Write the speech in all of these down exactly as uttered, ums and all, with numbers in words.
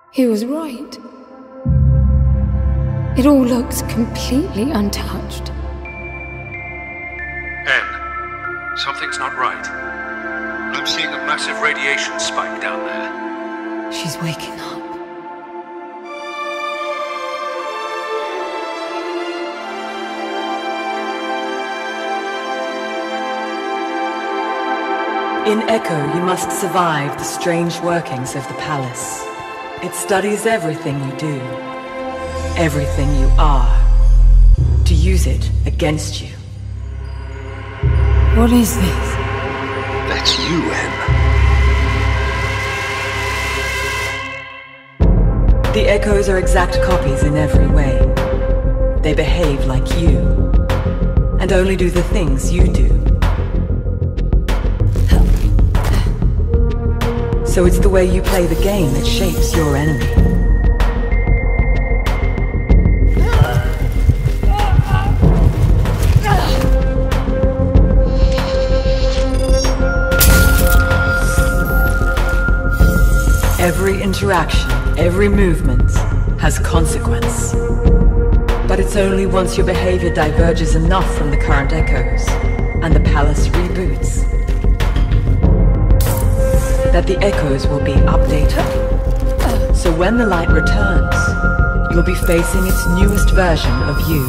He was right. It all looks completely untouched. Anne, something's not right. I'm seeing a massive radiation spike down there. She's waking up. In Echo, you must survive the strange workings of the palace. It studies everything you do, everything you are, to use it against you. What is this? That's you, Anne. The Echoes are exact copies in every way. They behave like you, and only do the things you do. So it's the way you play the game that shapes your enemy. Every interaction, every movement has consequence. But it's only once your behavior diverges enough from the current Echoes, and the palace reboots, that the Echoes will be updated. So when the light returns, you'll be facing its newest version of you.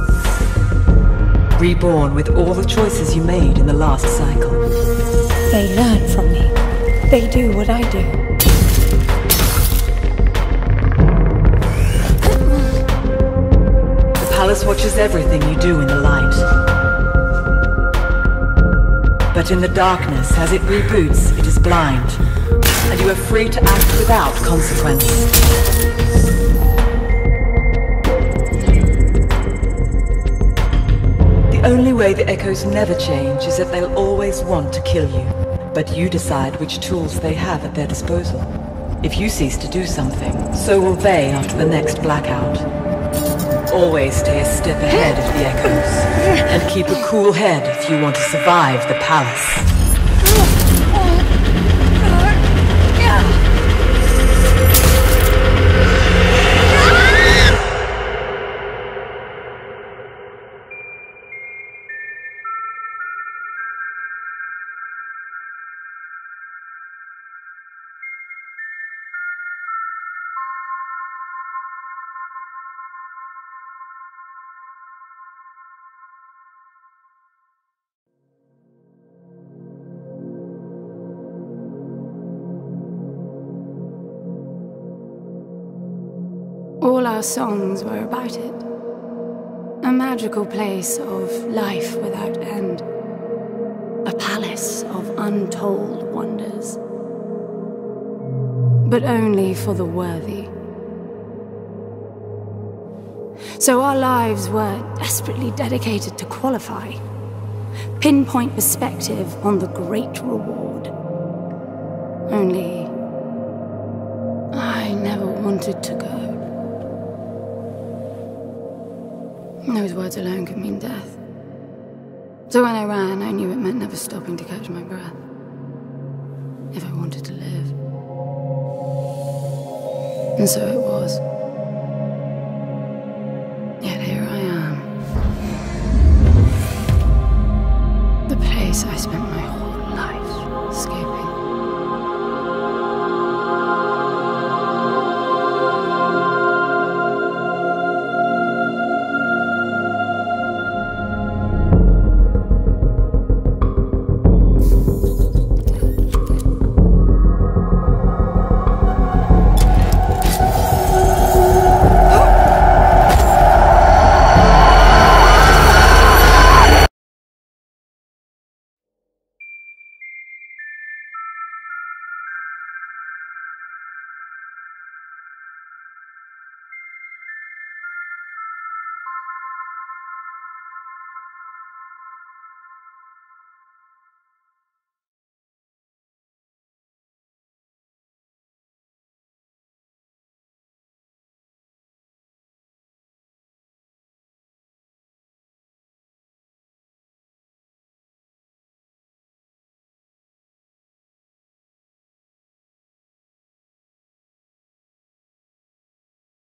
Reborn with all the choices you made in the last cycle. They learn from me. They do what I do. The palace watches everything you do in the light. But in the darkness, as it reboots, it is blind, and you are free to act without consequence. The only way the Echoes never change is that they'll always want to kill you, but you decide which tools they have at their disposal. If you cease to do something, so will they after the next blackout. Always stay a step ahead of the Echoes, and keep a cool head if you want to survive the palace. All our songs were about it. A magical place of life without end. A palace of untold wonders. But only for the worthy. So our lives were desperately dedicated to qualify. Pinpoint perspective on the great reward. Only I never wanted to go. Those words alone could mean death. So when I ran, I knew it meant never stopping to catch my breath. If I wanted to live. And so it was.